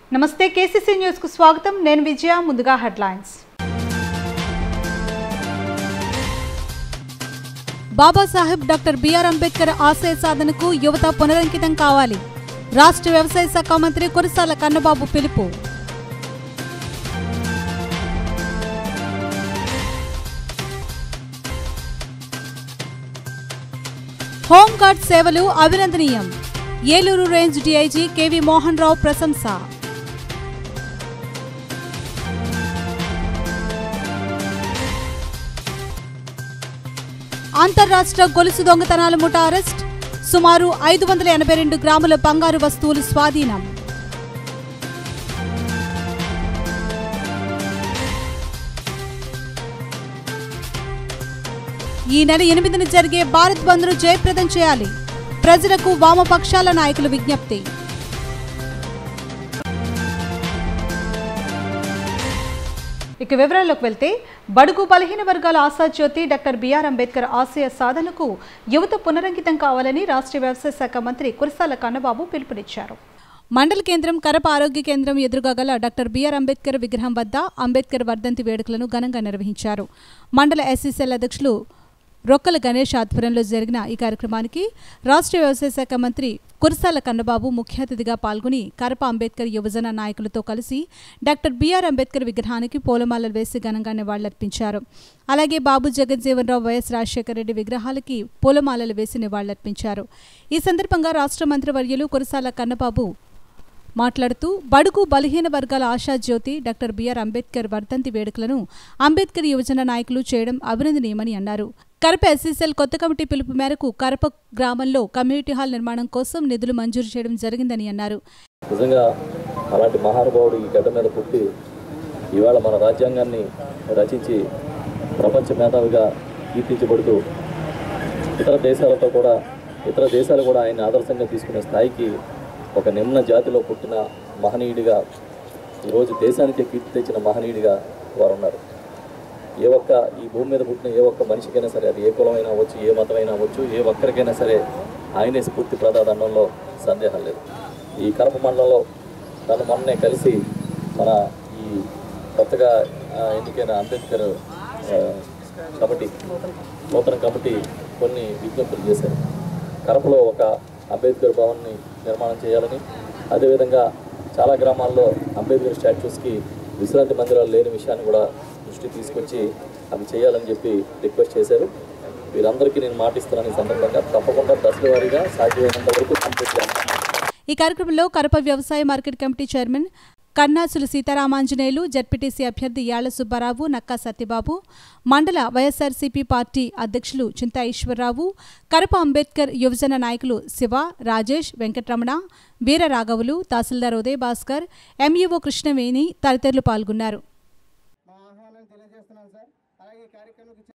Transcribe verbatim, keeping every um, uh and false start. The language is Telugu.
నమస్తే కేసీసీ న్యూస్ కు స్వాగతం నేను విజయ ముందుగా headlines Babasaheb doctor BR Ambedkar ఆశయ సాధనకు యువత పునరంకితం కావాలి రాష్ట్ర వ్యవసాయ శాఖ మంత్రి కురసాల కన్నబాబు పిలుపు హోంగార్డ్ సేవలు అభినందనీయం Eluru range DIG KV Mohan Rao ప్రశంస అంతర్రాష్ట్ర గొలుసు దొంగతనాల ముఠా అరెస్ట్ సుమారు ఐదు వందల ఎనభై రెండు గ్రాముల బంగారు వస్తువులు స్వాధీనం ఈ నెల ఎనిమిదిన జరిగే భారత్ బంద్ను జయప్రదం చేయాలి ప్రజలకు వామపక్షాల నాయకులు విజ్ఞప్తి ఇక వివరాల్లోకి వెళ్తే బడుగు బలహీన వర్గాల ఆశాజ్యోతి డాక్టర్ బిఆర్ అంబేద్కర్ ఆశయ సాధనకు యువత పునరంకితం కావాలని రాష్ట్ర వ్యవసాయ శాఖ మంత్రి కురసాల కన్నబాబు పిలుపునిచ్చారు. మండల కేంద్రం కరప ఆరోగ్య కేంద్రం ఎదురుగా గల డాక్టర్ బిఆర్ అంబేద్కర్ విగ్రహం వద్ద అంబేద్కర్ వర్ధంతి వేడుకలను ఘనంగా నిర్వహించారు. మండల ఎస్సీసీఎల్ అధ్యక్షులు రొక్కల గణేష్ ఆధ్వర్యంలో జరిగిన ఈ కార్యక్రమానికి రాష్ట్ర వ్యవసాయ శాఖ మంత్రి కురసాల కన్నబాబు ముఖ్య అతిథిగా పాల్గొని కరప అంబేద్కర్ యువజన నాయకులతో కలిసి డాక్టర్ బిఆర్ అంబేద్కర్ విగ్రహానికి పూలమాలలు వేసి ఘనంగా నివాళులర్పించారు. అలాగే బాబు జగజ్జీవన్ రావు, వైఎస్ రాజశేఖర రెడ్డి విగ్రహాలకి పూలమాలలు వేసి నివాళులర్పించారు. ఈ సందర్భంగా రాష్ట్ర మంత్రివర్యులు కురసాల కన్నబాబు మాట్లాడుతూ బడుగు బలహీన వర్గాల ఆశాజ్యోతి డాక్టర్ బిఆర్ అంబేద్కర్ వర్ధంతి వేడుకలను అంబేద్కర్ యువజన నాయకులు చేయడం అభినందనీయమని అన్నారు. కరప ఎస్సీసీఎల్ కొత్త కమిటీ పిలుపు మేరకు కరప గ్రామంలో కమ్యూనిటీ హాల్ నిర్మాణం కోసం నిధులు మంజూరు చేయడం జరిగిందని అన్నారు. నిజంగా అలాంటి మహానుభావుడు ఈ గడ్డ మీద పుట్టి ఇవాళ మన రాజ్యాంగాన్ని రచించి ప్రపంచ మేధావిగా కీర్తించబడుతూ ఇతర దేశాలతో కూడా ఇతర దేశాలు కూడా ఆయన ఆదర్శంగా తీసుకునే స్థాయికి ఒక నిమ్న జాతిలో పుట్టిన మహనీయుడిగా ఈరోజు దేశానికి కీర్తి తెచ్చిన మహనీయుడిగా వారు ఉన్నారు. ఏ ఒక్క ఈ భూమి మీద పుట్టిన ఏ ఒక్క మనిషికైనా సరే, అది ఏ కులమైనా అవ్వచ్చు, ఏ మతమైనా అవ్వచ్చు, ఏ ఒక్కరికైనా సరే ఆయనే స్ఫూర్తి ప్రదాదండంలో సందేహం లేదు. ఈ కరప మండలంలో తను మొన్నే కలిసి మన ఈ కొత్తగా ఎన్నికైన అంబేద్కర్ కమిటీ నూతన కమిటీ కొన్ని విజ్ఞప్తులు చేశారు. కరపలో ఒక అంబేద్కర్ భవన్ని నిర్మాణం చేయాలని, అదేవిధంగా చాలా గ్రామాల్లో అంబేద్కర్ స్టాచ్యూస్కి విశ్రాంతి మందిరాలు లేని విషయాన్ని కూడా దృష్టి తీసుకొచ్చి అవి చేయాలని చెప్పి రిక్వెస్ట్ చేశారు. వీరందరికీ నేను మాటిస్తున్నాను. ఈ సందర్భంగా తప్పకుండా దశల వారీగా సాధ్యమైనంత వరకు కంప్లీట్ చేస్తాను. ఈ కార్యక్రమంలో కరప వ్యవసాయ market committee chairman Kannasulu Seetharamanjaneyulu, ZPTC అభ్యర్థి యాళ్ల సుబ్బారావు, నక్కా సత్యబాబు, మండల వైఎస్ఆర్సీపీ పార్టీ అధ్యక్షులు చింతా ఈశ్వరరావు, కరప అంబేద్కర్ యువజన నాయకులు శివ, రాజేష్, వెంకటరమణ, వీర రాఘవులు, తహసీల్దార్ ఉదయ్ భాస్కర్, ఎంఈఓ కృష్ణవేణి తదితరులు పాల్గొన్నారు.